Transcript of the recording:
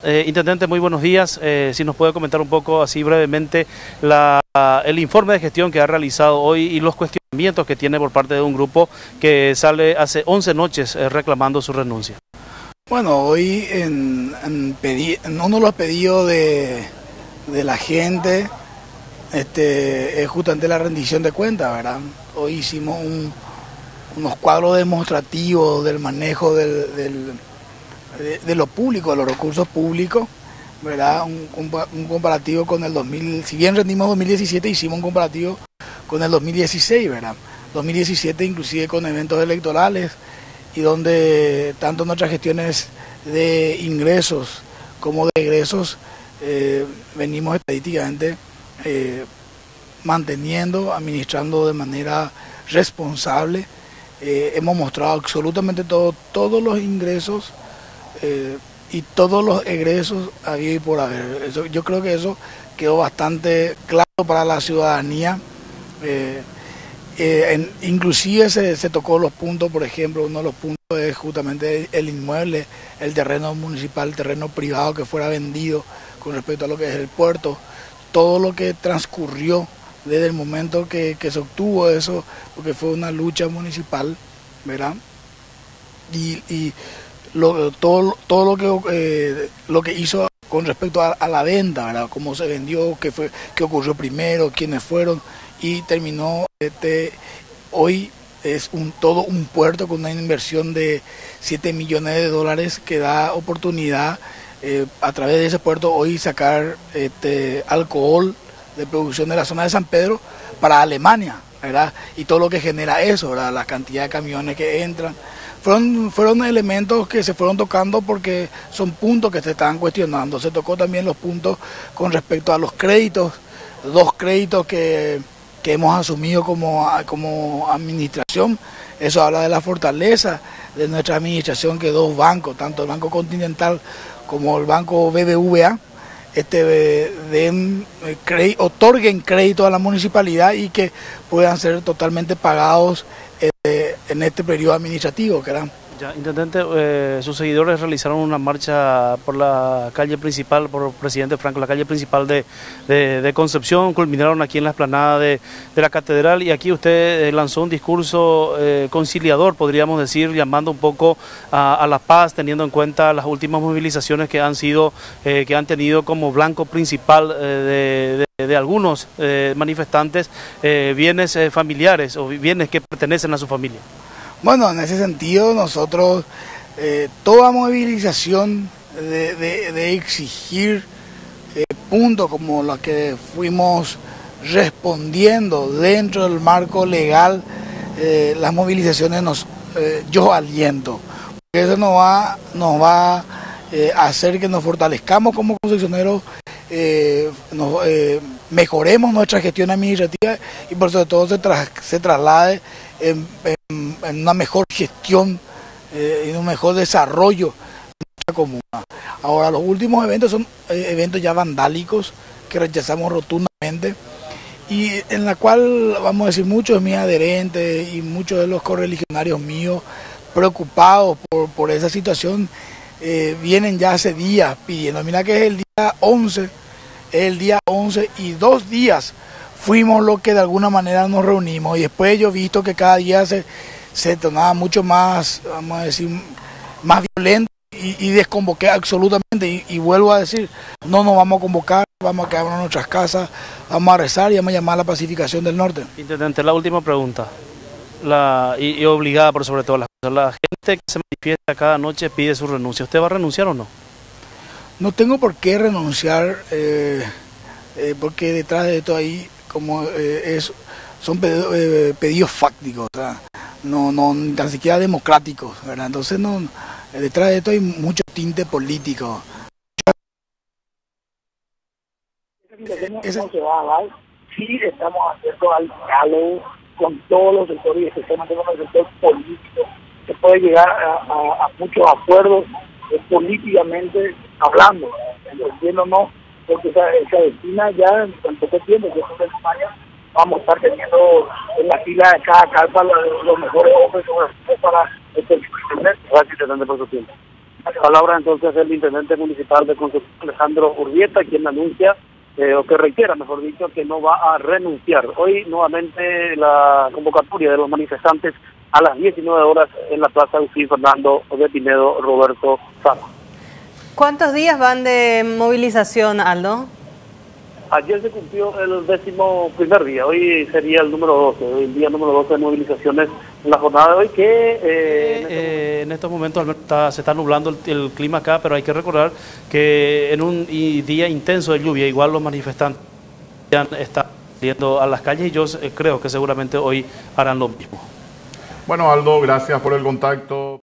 Intendente, muy buenos días. Si nos puede comentar un poco, así brevemente, el informe de gestión que ha realizado hoy y los cuestionamientos que tiene por parte de un grupo que sale hace 11 noches reclamando su renuncia. Bueno, hoy en uno de los pedidos de la gente es justamente la rendición de cuentas, ¿verdad? Hoy hicimos unos cuadros demostrativos del manejo de lo público, de los recursos públicos, ¿verdad? Un comparativo con el 2000, si bien rendimos 2017, hicimos un comparativo con el 2016, ¿verdad? 2017 inclusive con eventos electorales y donde tanto nuestras gestiones de ingresos como de egresos venimos estadísticamente manteniendo, administrando de manera responsable. Hemos mostrado absolutamente todos los ingresos y todos los egresos habido y por haber. Yo creo que eso quedó bastante claro para la ciudadanía. Inclusive se tocó los puntos, por ejemplo, uno de los puntos es justamente el inmueble, el terreno municipal, el terreno privado que fuera vendido con respecto a lo que es el puerto, todo lo que transcurrió desde el momento que se obtuvo eso, porque fue una lucha municipal, ¿verdad? Y todo lo que hizo con respecto a la venta, ¿verdad? Cómo se vendió, qué ocurrió primero, quiénes fueron, y terminó hoy es todo un puerto con una inversión de 7 millones de dólares que da oportunidad a través de ese puerto hoy sacar alcohol de producción de la zona de San Pedro para Alemania, ¿verdad? Y todo lo que genera eso, ¿verdad? La cantidad de camiones que entran. Fueron elementos que se fueron tocando porque son puntos que se estaban cuestionando. Se tocó también los puntos con respecto a los créditos, 2 créditos que hemos asumido como administración. Eso habla de la fortaleza de nuestra administración, que 2 bancos, tanto el Banco Continental como el Banco BBVA, otorguen crédito a la municipalidad y que puedan ser totalmente pagados en este periodo administrativo, ¿verdad? Ya, intendente, sus seguidores realizaron una marcha por la calle principal, por Presidente Franco, la calle principal de Concepción, culminaron aquí en la explanada de la catedral, y aquí usted lanzó un discurso conciliador, podríamos decir, llamando un poco a la paz, teniendo en cuenta las últimas movilizaciones que han tenido como blanco principal de algunos manifestantes bienes familiares o bienes que pertenecen a su familia. Bueno, en ese sentido nosotros, toda movilización de exigir puntos como los que fuimos respondiendo dentro del marco legal, las movilizaciones yo aliento. Porque eso nos va a hacer que nos fortalezcamos como concesioneros, mejoremos nuestra gestión administrativa y por sobre todo se traslade en una mejor gestión y un mejor desarrollo de nuestra comuna. Ahora, los últimos eventos son eventos ya vandálicos que rechazamos rotundamente y en la cual, vamos a decir, muchos de mis adherentes y muchos de los correligionarios míos preocupados por esa situación vienen ya hace días pidiendo. Mira que es el día 11 y 2 días fuimos los que de alguna manera nos reunimos y después yo he visto que cada día se tornaba mucho más, vamos a decir, más violento y desconvoqué absolutamente y vuelvo a decir, no nos vamos a convocar, vamos a quedarnos en nuestras casas, vamos a rezar y vamos a llamar a la pacificación del norte. Intendente, la última pregunta, y obligada por sobre todo las cosas, la gente que se manifiesta cada noche pide su renuncia, ¿usted va a renunciar o no? No tengo por qué renunciar, porque detrás de esto ahí son pedidos fácticos, o sea, no ni tan siquiera democráticos, ¿verdad? Entonces detrás de esto hay mucho tinte político. Eso se va a dar. Sí, estamos haciendo al diálogo con todos los sectores y especialmente con el sector político. Se puede llegar a muchos acuerdos políticamente hablando, entiéndonos, porque se destina ya en tan poco tiempo, que en España vamos a estar teniendo en la fila de cada carpa los mejores hombres para el internet. Gracias por su tiempo. Palabra entonces del intendente municipal de Concepción, Alejandro Urbieta, quien anuncia, o que reitera, mejor dicho, que no va a renunciar. Hoy nuevamente la convocatoria de los manifestantes a las 19 horas en la Plaza Agustín Fernando de Pinedo Roberto Sama. ¿Cuántos días van de movilización, Aldo? Ayer se cumplió el 11º día, hoy sería el número 12, el día número 12 de movilizaciones en la jornada de hoy, que en estos momentos se está nublando el clima acá, pero hay que recordar que en un día intenso de lluvia, igual los manifestantes están saliendo a las calles y yo creo que seguramente hoy harán lo mismo. Bueno, Aldo, gracias por el contacto.